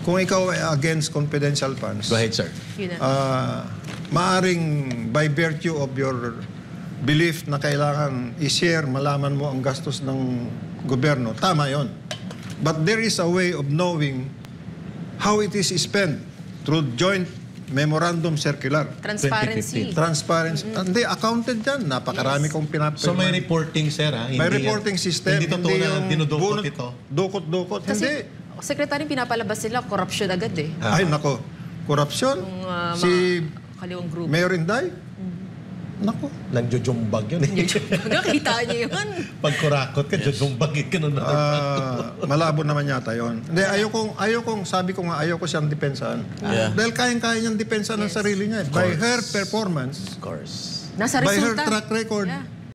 kung ikaw ay against confidential funds, Go ahead, sir. Yun na. maaring by virtue of your belief na kailangan i-share, malaman mo ang gastos ng gobyerno, tama yon. But there is a way of knowing how it is spent through joint memorandum circular. Transparency. 2015. Transparency. Hindi, accounted yan. Napakarami kong pinapirma. So may reporting, sir, ha? May reporting system. Hindi totoo na yung dinudukot ito. Dukot-dukot. Kasi, Hindi. Secretary, pinapalabas nila, corruption agad eh. Ay, nako. Korupsyon. Yung Si kaliwang group. Mayor Inday. Nako. Nagjojombag yun. Nakita niyo yun. Pag kurakot ka, jojombagin ka nun. Malabo naman yata yon. Hindi, ayokong, sabi ko nga, ayoko siyang depensahan. Yeah. Dahil kayang-kaya niyang depensahan ng sarili niya. By her performance, Of course. Nasa by her resulta. track record, Yeah.